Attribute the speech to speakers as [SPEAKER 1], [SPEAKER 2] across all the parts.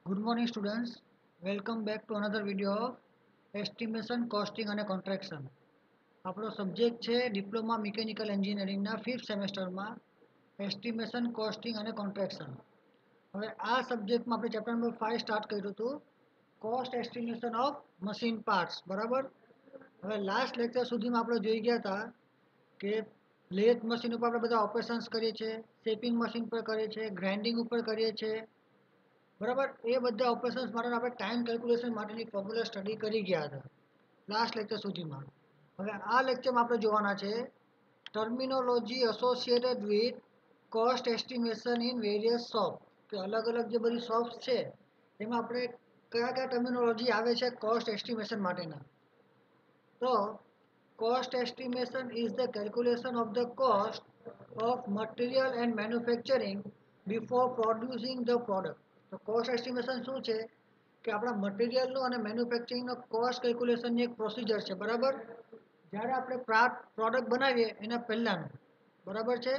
[SPEAKER 1] Good morning students. Welcome back to another video of estimation, costing અને contraction. આપણો subject છે diploma mechanical એન્જિનિયરિંગના 5th સેમેસ્ટરમાં estimation costing અને કોન્ટ્રાક્શન. હવે આ સબ્જેક્ટમાં આપણે ચેપ્ટર નંબર 5 સ્ટાર્ટ કર્યું હતું cost estimation of machine parts. બરાબર. હવે લાસ્ટ લેક્ચર સુધીમાં આપણે જોઈ ગયા હતા કે લેથ મશીન ઉપર આપણે બધા ઓપરેશન્સ કરીએ છીએ, શેપિંગ મશીન પર કરીએ છીએ, ગ્રાઇન્ડિંગ ઉપર કરીએ છીએ. બરાબર. એ બધા ઓપરેશન્સ માટે આપણે ટાઈમ કેલ્ક્યુલેશન માટેની ફોર્મ્યુલા સ્ટડી કરી ગયા હતા લાસ્ટ લેક્ચર સુધીમાં. હવે આ લેક્ચરમાં આપણે જોવાના છે terminology associated with cost estimation in various shop. કે અલગ અલગ જે બધી શોપ્સ છે એમાં આપણે કયા કયા ટર્મિનોલોજી આવે છે કોસ્ટ એસ્ટિમેશન માટેના. તો cost estimation is the calculation of the cost of material and manufacturing before producing the product. તો કોસ્ટ એસ્ટિમેશન શું છે કે આપણા મટીરિયલનું અને મેન્યુફેક્ચરિંગનો કોસ્ટ કેલ્ક્યુલેશનની એક પ્રોસિજર છે. બરાબર. જ્યારે આપણે પ્રોડક્ટ બનાવીએ એના પહેલાંનું. બરાબર છે.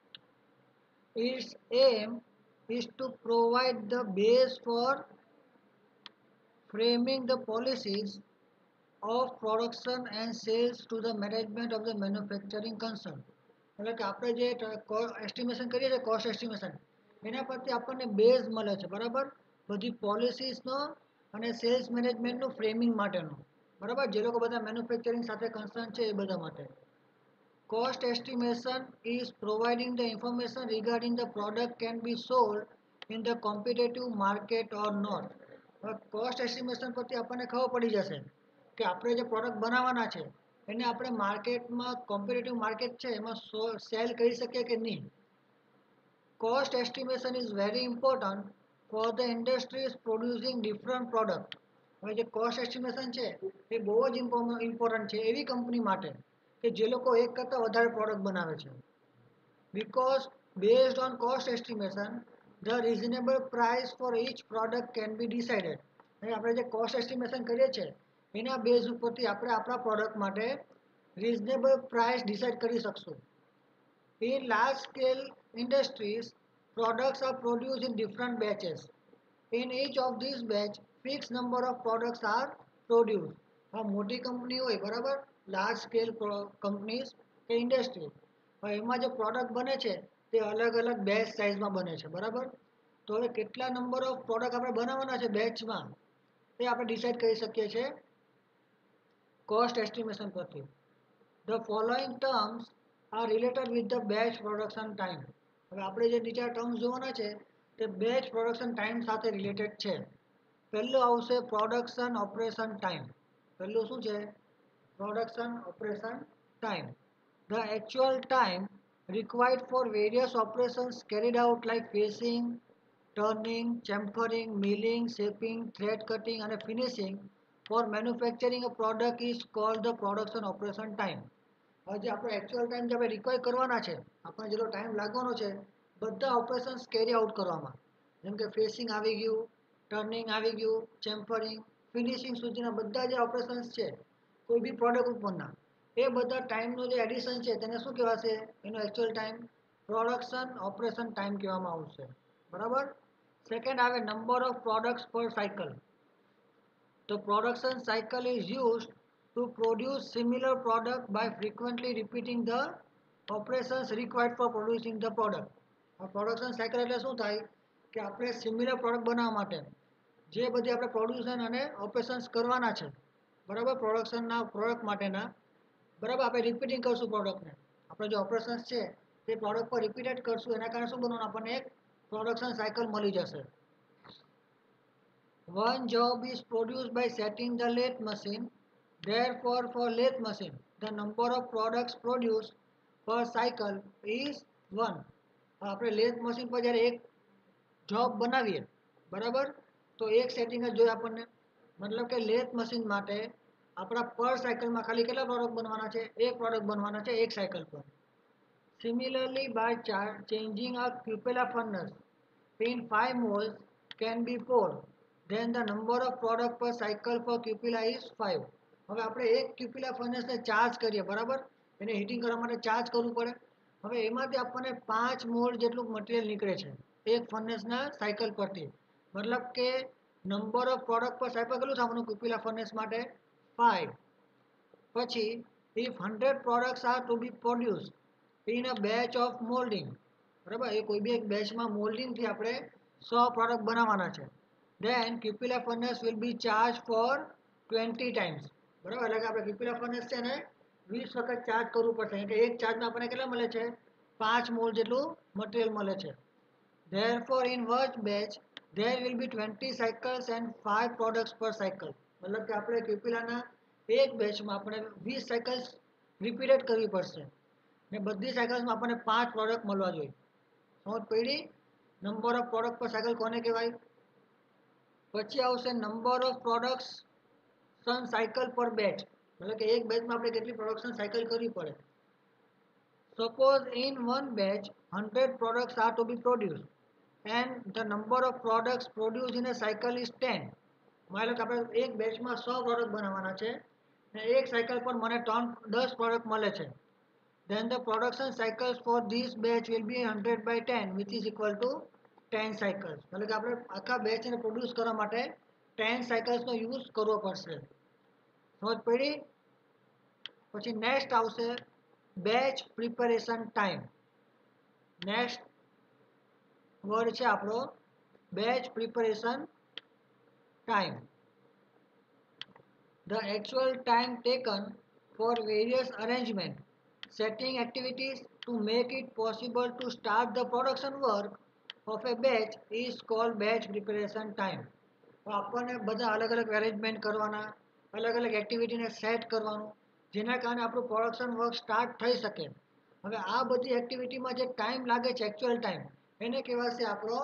[SPEAKER 1] Its aim is to provide the base for framing the policies of production and sales to the management of the manufacturing concern. એટલે કે આપણે જે એસ્ટિમેશન કરીએ છીએ કોસ્ટ એસ્ટિમેશન એના પરથી આપણને બેઝ મળે છે. બરાબર. બધી પોલિસીસનો અને સેલ્સ મેનેજમેન્ટનું ફ્રેમિંગ માટેનું. બરાબર. જે લોકો બધા મેન્યુફેક્ચરિંગ સાથે કન્સર્ન છે એ બધા માટે. Cost estimation is providing the information regarding the product can be sold in the competitive market or not. હવે કોસ્ટ એસ્ટિમેશન પરથી આપણને ખબર પડી જશે કે આપણે જે પ્રોડક્ટ બનાવવાના છે એને આપણે માર્કેટમાં કોમ્પિટિટિવ માર્કેટ છે એમાં સેલ કરી શકીએ કે નહીં. Cost estimation is very important for the industries producing different product. હવે જે કોસ્ટ એસ્ટિમેશન છે એ બહુ જ ઇમ્પોર્ટન્ટ છે એવી કંપની માટે કે જે લોકો એક કરતાં વધારે પ્રોડક્ટ બનાવે છે. Because based on cost estimation, the reasonable price for each product can be decided. આપણે જે કોસ્ટ એસ્ટિમેશન કરીએ છીએ એના બેઝ ઉપરથી આપણે આપણા પ્રોડક્ટ માટે રિઝનેબલ પ્રાઇસ ડિસાઇડ કરી શકશું. In large scale industries, products are produced in different batches. In each of these batch, fixed number of products are produced. આ મોટી કંપની હોય. બરાબર. લાર્જ સ્કેલ કંપનીઝ કે ઇન્ડસ્ટ્રી એમાં જે પ્રોડક્ટ બને છે તે અલગ અલગ બેચ સાઇઝમાં બને છે. બરાબર. તો હવે કેટલા નંબર ઓફ પ્રોડક્ટ આપણે બનાવવાના છે બેચમાં એ આપણે ડિસાઇડ કરી શકીએ છીએ કોસ્ટ એસ્ટિમેશન પરથી. The following terms are related with the batch production time. હવે આપણે જે નીચે ટર્મ્સ જોવાના છે તે બેચ પ્રોડક્શન ટાઈમ સાથે રિલેટેડ છે. પહેલું આવશે પ્રોડક્શન ઓપરેશન ટાઈમ. પહેલું શું છે? Production operation time. The actual time required for various operations carried out like facing, turning, chamfering, milling, shaping, thread cutting and finishing for manufacturing a product is called the production operation time. હવે જે આપણે actual time જે આપણે require કરવાના છે આપણે જેટલો time લાગવાનો છે બધા ઓપરેશન્સ કેરી આઉટ કરવામાં, જેમ કે ફેસિંગ આવી ગયું, ટર્નિંગ આવી ગયું, ચેમ્ફરિંગ, ફિનિશિંગ સુધીના બધા જે ઓપરેશન્સ છે કોઈ બી પ્રોડક્ટ ઉપરના એ બધા ટાઈમનું જે એડિશન છે તેને શું કહેવાશે? એનો actual time production operation time કહેવામાં આવશે. બરાબર. સેકન્ડ આવે number of products per cycle. તો production cycle is used to produce similar product by frequently repeating the operations required for producing the product. આ પ્રોડક્શન સાયકલ એટલે શું થાય કે આપણે સિમિલર પ્રોડક્ટ બનાવવા માટે જે બધી આપણે પ્રોડ્યુસન અને ઓપરેશન્સ કરવાના છે. બરાબર. પ્રોડક્શનના પ્રોડક્ટ માટેના. બરાબર. આપણે રિપીટિંગ કરશું પ્રોડક્ટને. આપણે જે ઓપરેશન્સ છે તે પ્રોડક્ટ પર રિપીટેડ કરશું એના કારણે શું બનવાનું? આપણને એક પ્રોડક્શન સાયકલ મળી જશે. One job is produced by setting the lathe machine. Therefore, for lathe machine, the number of products produced per cycle is 1. આપણે લેથ મશીન પર જ્યારે એક જોબ બનાવીએ બરાબર તો એક સેટિંગ જ જોઈએ આપણને. મતલબ કે લેથ મશીન માટે આપણા પર સાયકલમાં ખાલી કેટલા પ્રોડક્ટ બનવાના છે? એક પ્રોડક્ટ બનવાના છે એક સાયકલ પર. Similarly by changing a cupola furnace in 5 moles can be poured, then the number of product per cycle for cupilla is 5. હવે આપણે એક ક્યુપિલા ફર્નેસને ચાર્જ કરીએ. બરાબર. એને હીટિંગ કરવા માટે ચાર્જ કરવું પડે. હવે એમાંથી આપણને 5 મોલ જેટલું મટીરિયલ નીકળે છે એક ફર્નેસના સાયકલ પરથી. मतलब કે number of product per cycle કેટલું થવાનું ક્યુપિલા ફર્નેસ માટે 5. પછી if 100 products are to be produced in a batch of molding, બરાબર, એ કોઈ બી એક બેચમાં મોલ્ડિંગથી આપણે 100 પ્રોડક્ટ બનાવવાના છે, then cupola furnace will be charged for 20 times. બરાબર, એટલે કે આપણે ક્યુપિલા ફર્નેસ છે ને 20 વખત ચાર્જ કરવું પડશે, એટલે એક ચાર્જમાં આપણને કેટલા મળે છે? 5 મોલ જેટલું મટીરિયલ મળે છે. Therefore in each batch there will be 20 cycles and 5 products per cycle. मतलब કે આપણે ક્યુપિલાના એક બેચમાં આપણે 20 સાયકલ્સ રિપીટેડ કરવી પડશે ને બધી સાયકલ્સમાં આપણને 5 પ્રોડક્ટ મળવા જોઈએ. સમજ પડી? Number of product per cycle કોને કહેવાય? પછી આવશે number of production cycle per batch, मतलब કે એક બેચમાં આપણે કેટલી પ્રોડક્શન સાયકલ કરવી પડે. Suppose in one batch 100 products are to be produced and the number of products produced in a cycle is 10. માની લો કે આપણે એક બેચમાં 100 પ્રોડક્ટ બનાવવાના છે ને એક સાયકલ પર મને 10 પ્રોડક્ટ મળે છે. Then the production cycles for this batch will be 100 by 10 which is equal to 10 cycles. એટલે કે આપણે આખા બેચને પ્રોડ્યુસ કરવા માટે 10 સાયકલ્સનો યુઝ કરવો પડશે. સમજ પડી? પછી નેક્સ્ટ આવશે batch preparation time. Next word છે આપણો batch preparation time. The actual time taken for various arrangement setting activities to make it possible to start the production work of a batch is called batch preparation time. તો આપણને બધા અલગ અલગ arrangement કરવાના, અલગ અલગ એક્ટિવિટીને સેટ કરવાનું, જેના કારણે આપણું પ્રોડક્શન વર્ક સ્ટાર્ટ થઈ શકે. હવે આ બધી એક્ટિવિટીમાં જે ટાઈમ લાગે છે એકચ્યુઅલ ટાઈમ, એને કહેવાશે આપણો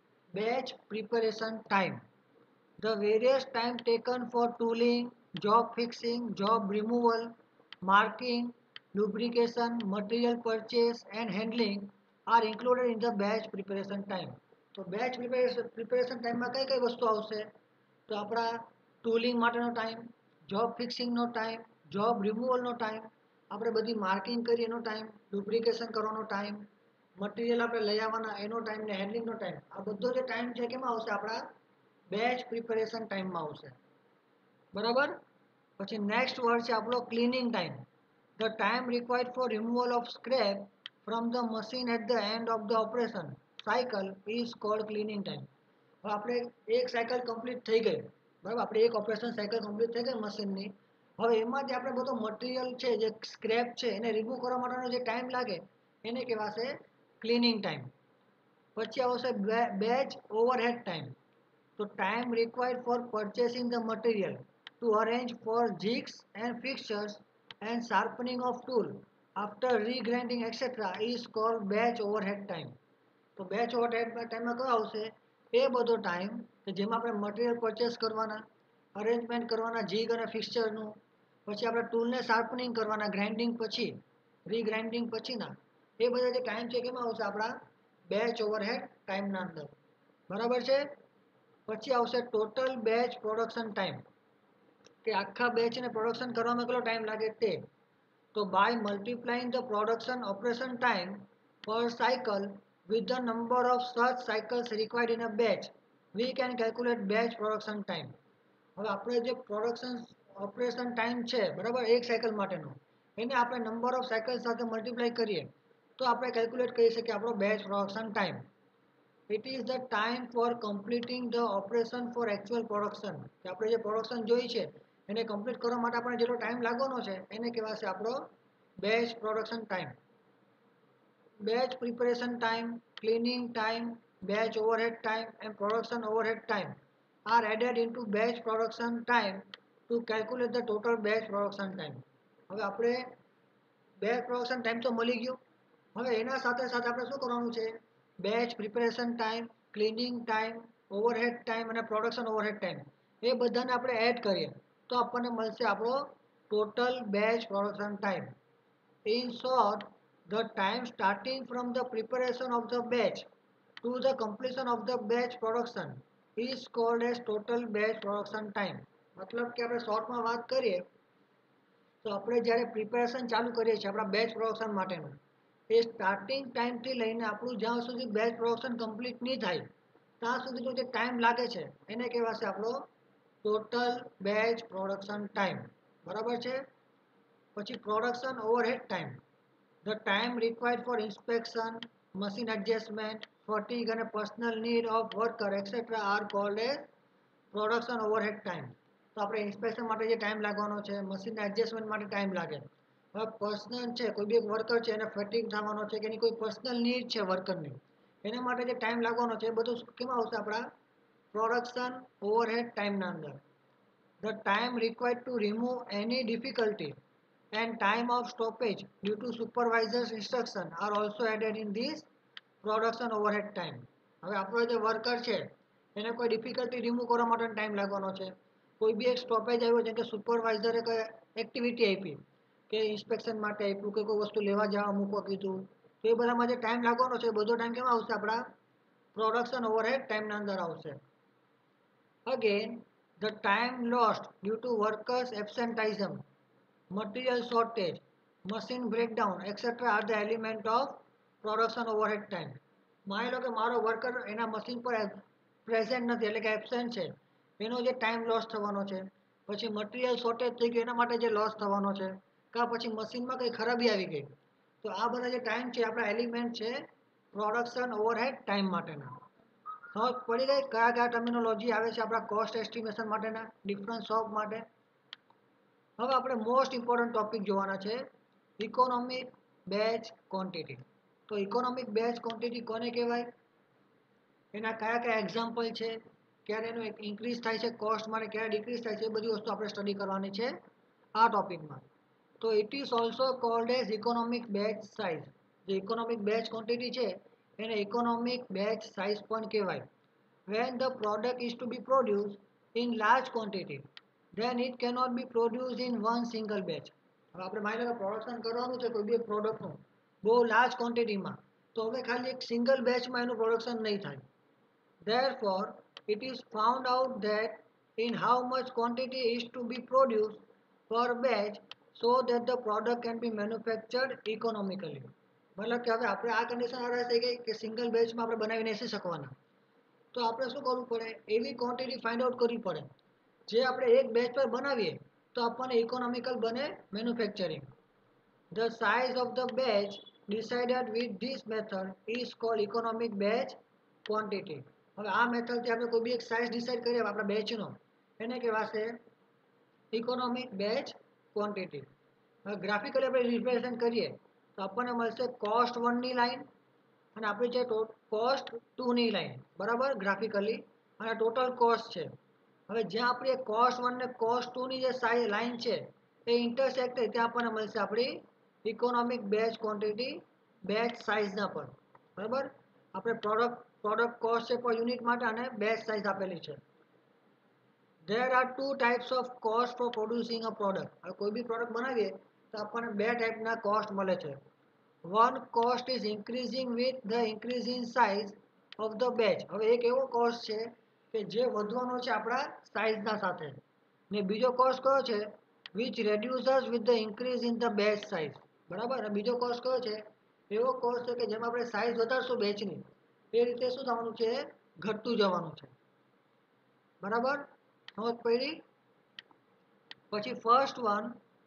[SPEAKER 1] batch preparation time. The various time taken for tooling, job fixing, job removal, marking, lubrication, material purchase and handling are included in the batch preparation time. તો બેચ પ્રિપેરેશન ટાઈમમાં કઈ કઈ વસ્તુ આવશે? તો આપણા ટૂલિંગ માટેનો ટાઈમ, જોબ ફિક્સિંગનો ટાઈમ, જોબ રિમૂવલનો ટાઈમ, આપણે બધી માર્કિંગ કરીએ એનો ટાઈમ, lubrication કરવાનો ટાઈમ, મટીરિયલ આપણે લઈ આવવાના એનો ટાઈમ ને હેન્ડલિંગનો ટાઈમ, આ બધો જે ટાઈમ છે કેમાં આવશે? આપણા બેચ પ્રિપેરેશન ટાઈમમાં આવશે. બરાબર. પછી નેક્સ્ટ વર્ડ છે આપણો cleaning time. The time required for removal of scrap from the machine at the end of the operation cycle is called cleaning time. હવે આપણે એક સાયકલ કમ્પ્લીટ થઈ ગઈ, બરાબર, આપણે એક ઓપરેશન સાયકલ કમ્પ્લીટ થઈ ગઈ મશીનની. હવે એમાં જે આપણે બધો મટીરિયલ છે, જે સ્ક્રેપ છે, એને રિમૂવ કરવા માટેનો જે ટાઈમ લાગે એને કહેવાશે ક્લિનિંગ ટાઈમ. પછી આવશે બેચ ઓવરહેડ ટાઈમ. તો time required for purchasing the material to arrange for jigs and fixtures and sharpening of tool after regrinding etc. is called batch overhead time. તો બેચ ઓવરહેડ ટાઈમમાં કયો આવશે? એ બધો time કે જેમાં આપણે મટીરિયલ પરચેસ કરવાના, અરેન્જમેન્ટ કરવાના જીગ અને ફિક્સચરનું, પછી આપણે ટૂલને શાર્પનિંગ કરવાના ગ્રાઇન્ડિંગ પછી, રીગ્રાઇન્ડિંગ પછીના, એ બધા જે ટાઈમ છે કેમાં આવશે? આપણા બેચ ઓવરહેડ ટાઈમના અંદર. બરાબર છે. પછી આવશે ટોટલ બેચ પ્રોડક્શન ટાઈમ, કે આખા બેચને પ્રોડક્શન કરવામાં કેટલો ટાઈમ લાગે તે. તો by multiplying the production operation time per cycle with the number of such cycles required in a batch we can calculate batch production time. હવે આપણે જે પ્રોડક્શન ઓપરેશન ટાઈમ છે, બરાબર, એક સાયકલ માટેનો, એને આપણે નંબર ઓફ સાયકલ સાથે મલ્ટીપ્લાય કરીએ તો આપણે કેલ્ક્યુલેટ કરી શકીએ આપણો batch production time. It is the time for completing the operation for actual production. કે આપણે જે પ્રોડક્શન જોઈ છે એને કમ્પ્લીટ કરવા માટે આપણે જેટલો ટાઈમ લાગવાનો છે એને કહેવાશે આપણો batch production time. Batch preparation time, cleaning time, batch overhead time and production overhead time are added into batch production time to calculate the total batch production time. હવે આપણે બેચ પ્રોડક્શન ટાઈમ તો મળી ગયો. હવે એના સાથે સાથે આપણે શું કરવાનું છે? Batch preparation time, cleaning time, overhead time અને પ્રોડક્શન ઓવરહેડ ટાઈમ, એ બધાને આપણે એડ કરીએ તો આપણને મળશે આપણો total batch production time. In short, the time starting from the preparation of the batch to the completion of the batch production is called as total batch production time. मतलब કે આપણે શોર્ટમાં વાત કરીએ તો આપણે જ્યારે પ્રિપેરેશન ચાલુ કરીએ છીએ આપણા બેચ પ્રોડક્શન માટેનું, એ સ્ટાર્ટિંગ ટાઈમથી લઈને આપણું જ્યાં સુધી બેચ પ્રોડક્શન કમ્પ્લીટ નહીં થાય ત્યાં સુધીનો જે ટાઈમ લાગે છે એને કહેવાશે આપણો ટોટલ બેચ પ્રોડક્શન ટાઈમ. બરાબર છે. પછી production overhead time. The time required for inspection, machine adjustment, fatigue અને personal need of worker etcetera are called as production overhead time. તો આપણે ઇન્સ્પેક્શન માટે જે ટાઈમ લાગવાનો છે, મશીનના એડજસ્ટમેન્ટ માટે ટાઈમ લાગે. હવે પર્સનલ છે, કોઈ બી એક વર્કર છે એને ફટીગ થવાનો છે કે એની કોઈ પર્સનલ નીડ છે વર્કરની, એના માટે જે ટાઈમ લાગવાનો છે એ બધું કેમાં આવશે? આપણા પ્રોડક્શન ઓવરહેડ ટાઈમના અંદર. The time required to remove any difficulty and time of stoppage due to supervisor's instruction are also added in this production overhead time. હવે આપણો જે વર્કર છે એને કોઈ ડિફિકલ્ટી રિમૂવ કરવા માટે ટાઈમ લાગવાનો છે. કોઈ બી એક સ્ટોપેજ આવ્યો જેમ કે સુપરવાઇઝરે કોઈ એક્ટિવિટી આપી કે ઇન્સ્પેક્શન માટે આપ્યું કે કોઈ વસ્તુ લેવા જવા મૂકવા કીધું, તો એ બધામાં જે ટાઈમ લાગવાનો છે એ બધો ટાઈમ કેમાં આવશે? આપણા પ્રોડક્શન ઓવરહેડ ટાઈમના અંદર આવશે. Again the time lost due to workers absenteeism, material shortage, machine breakdown, etc. are the element of production overhead time. માની લો કે મારો વર્કર એના મશીન પર પ્રેઝન્ટ નથી એટલે કે એબસેન્ટ છે, એનો જે ટાઈમ લોસ થવાનો છે. પછી મટીરિયલ શોર્ટેજ થઈ ગયું એના માટે જે લોસ થવાનો છે, કાં પછી મશીનમાં કંઈ ખરાબી આવી ગઈ. તો આ બધા જે ટાઈમ છે આપણા એલિમેન્ટ છે પ્રોડક્શન ઓવરહેડ ટાઈમ માટેના. સમજ પડી ગઈ કયા કયા ટર્મિનોલોજી આવે છે આપણા કોસ્ટ એસ્ટિમેશન માટેના ડિફરન્સ ઓફ માટે? હવે આપણે મોસ્ટ ઇમ્પોર્ટન્ટ ટોપિક જોવાના છે ઇકોનોમિક બેચ ક્વોન્ટિટી. તો ઇકોનોમિક બેચ ક્વોન્ટિટી કોને કહેવાય, એના કયા કયા એક્ઝામ્પલ છે, ક્યારે એનું એક ઇન્ક્રીઝ થાય છે કોસ્ટમાં અને ક્યારે ડિક્રીઝ થાય છે, એ બધી વસ્તુ આપણે સ્ટડી કરવાની છે આ ટોપિકમાં. તો it is also called as economic batch size. જે ઇકોનોમિક બેચ ક્વોન્ટિટી છે એને ઇકોનોમિક બેચ સાઇઝ પણ કહેવાય. When the product is to be produce in large quantity then it cannot be produced in one single batch. હવે આપણે માની લો કે production કરવાનું છે કોઈ બી પ્રોડક્ટનું બહુ લાર્જ ક્વોન્ટિટીમાં, તો હવે ખાલી એક સિંગલ બેચમાં એનું પ્રોડક્શન નહીં થાય. Therefore it is found out that in how much quantity is to be produced per batch so that the product can be manufactured economically. મતલબ કે હવે આપણે આ કન્ડિશન આરાસ થઈ ગઈ કે સિંગલ બેચમાં આપણે બનાવી નથી શકવાના, તો આપણે શું કરવું પડે? એવી ક્વોન્ટિટી ફાઇન્ડ આઉટ કરવી પડે જે આપણે એક બેચ પર બનાવીએ તો આપણને ઇકોનોમિકલ બને manufacturing. The size of the batch decided with this method is called economic batch quantity. હવે આ મેથડથી આપણે કોઈ બી એક સાઇઝ ડિસાઇડ કરીએ આપણા બેચનો, એને કહેવાશે ઇકોનોમિક બેચ ક્વોન્ટિટી. હવે ગ્રાફિકલી આપણે રિપ્રેઝન્ટ કરીએ તો આપણને મળશે કોસ્ટ 1ની લાઈન અને આપણી જે કોસ્ટ 2ની લાઈન, બરાબર ગ્રાફિકલી, અને ટોટલ કોસ્ટ છે. હવે જ્યાં આપણી કોસ્ટ 1 ને કોસ્ટ 2ની જે લાઈન છે એ ઇન્ટરસેક્ટ થાય ત્યાં આપણને મળશે આપણી ઇકોનોમિક બેચ ક્વોન્ટિટી બેચ સાઇઝના પર. બરાબર, આપણે પ્રોડક્ટ કોસ્ટ છે પર યુનિટ માટે અને બેચ સાઇઝ આપેલી છે. There are two types of cost for producing a product. હવે કોઈ બી પ્રોડક્ટ બનાવીએ તો આપણને બે ટાઈપના કોસ્ટ મળે છે. One cost is increasing with the increase in size of the batch. હવે એક એવો કોસ્ટ છે કે જે વધવાનો છે આપણા સાઇઝના સાથે, ને બીજો કોસ્ટ કયો છે which reduces with the increase in the batch size. બરાબર, અને બીજો કોસ્ટ કયો છે? એવો કોસ્ટ છે કે જેમાં આપણે સાઇઝ વધારશું બેચની એ રીતે શું થવાનું છે? ઘટતું જવાનું છે. બરાબર, સમજ પડી? પછી first one,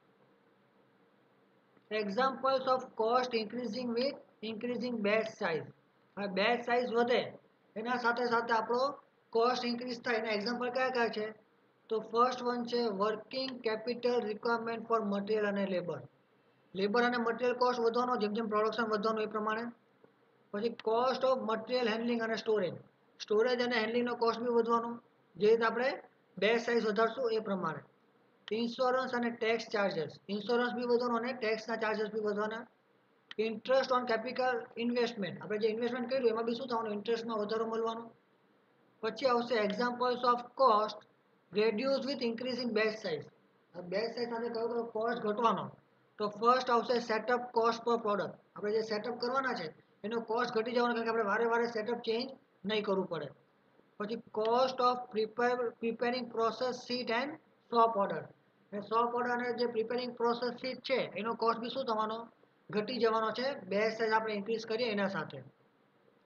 [SPEAKER 1] examples of cost increasing with increasing batch size. હવે બેચ સાઇઝ વધે એના સાથે સાથે આપણો કોસ્ટ ઇન્ક્રીઝ થાય એના એક્ઝામ્પલ કયા કયા છે? તો ફર્સ્ટ વન છે working capital requirement for material અને લેબર. લેબર અને મટીરિયલ કોસ્ટ વધવાનો જેમ જેમ પ્રોડક્શન વધવાનું એ પ્રમાણે. પછી કોસ્ટ ઓફ મટીરિયલ હેન્ડલિંગ અને સ્ટોરેજ. સ્ટોરેજ અને હેન્ડલિંગનો કોસ્ટ બી વધવાનો જે રીતે આપણે બેચ સાઇઝ વધારશું એ પ્રમાણે. ઇન્સ્યોરન્સ અને ટેક્સ ચાર્જિસ. ઇન્સ્યોરન્સ બી વધવાનો અને ટેક્સના ચાર્જિસ બી વધવાના. Interest on capital investment. આપણે જે ઇન્વેસ્ટમેન્ટ કર્યું એમાં બી શું થવાનું? ઇન્ટરેસ્ટમાં વધારો મળવાનો. પછી આવશે examples of cost reduce with increasing batch size. Batch size સાથે કયો કયો કોસ્ટ ઘટવાનો? તો ફર્સ્ટ આવશે સેટઅપ કોસ્ટ પર પ્રોડક્ટ. આપણે જે સેટઅપ કરવાના છે એનો કોસ્ટ ઘટી જવાનો કારણ કે આપણે વારે વારે સેટઅપ ચેન્જ નહીં કરવું પડે. પછી cost of preparing process sheet and shop order. Shop order અને જે પ્રિપેરિંગ પ્રોસેસ શીટ છે એનો કોસ્ટ બી શું થવાનો? ઘટી જવાનો છે બેચ સાઇઝ આપણે ઇન્ક્રીઝ કરીએ એના સાથે.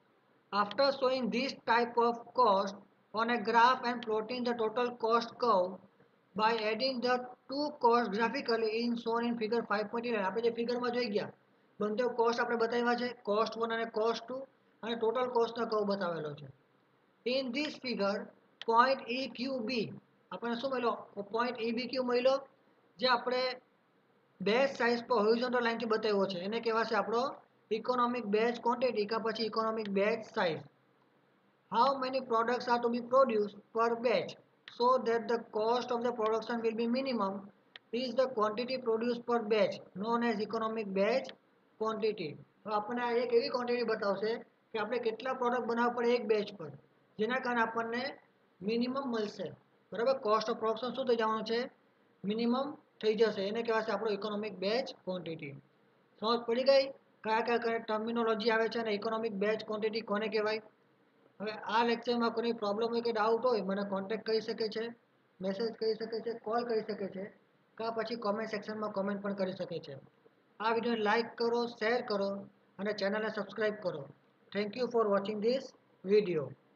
[SPEAKER 1] After showing this type of cost on a graph and plotting the total cost curve by adding the two costs graphically in shown in figure 5.11 આપણે જે ફિગરમાં જોઈ ગયા બંને કોસ્ટ આપણે બતાવ્યા છે કોસ્ટ 1 અને કોસ્ટ 2 અને ટોટલ કોસ્ટનો કર્વ બતાવેલો છે. In this figure point EQB આપણને શું મળ્યો point EBQ મળ્યો જે આપણે બેચ સાઇઝ પર હોરિઝોન્ટલ લાઇનથી બતાવ્યો છે એને કહેવાશે આપણો ઇકોનોમિક બેચ ક્વોન્ટિટી કે પછી economic batch size. How many products are to be produced per batch so that the cost of the production will be minimum is the quantity produced per batch known as economic batch quantity. તો આપણને આ એક એવી quantity બતાવશે કે આપણે કેટલા product બનાવવા પડે એક બેચ પર જેના કારણે આપણને મિનિમમ મળશે બરાબર. કોસ્ટ ઓફ પ્રોડક્શન શું થઈ જવાનું છે મિનિમમ થઈ જશે એને કહેવાશે આપણો ઇકોનોમિક બેચ ક્વોન્ટિટી. સમજ પડી ગઈ કયા કયા ટર્મિનોલોજી આવે છે અને ઇકોનોમિક બેચ ક્વોન્ટિટી કોને કહેવાય. હવે આ લેક્ચરમાં કોઈ પ્રોબ્લેમ હોય કે ડાઉટ હોય મને કોન્ટેક્ટ કરી શકે છે મેસેજ કરી શકે છે કોલ કરી શકે છે કાં પછી કોમેન્ટ સેક્શનમાં કોમેન્ટ પણ કરી શકે છે. આ વિડીયોને લાઇક કરો શેર કરો અને ચેનલને સબસ્ક્રાઈબ કરો. Thank you for watching this video.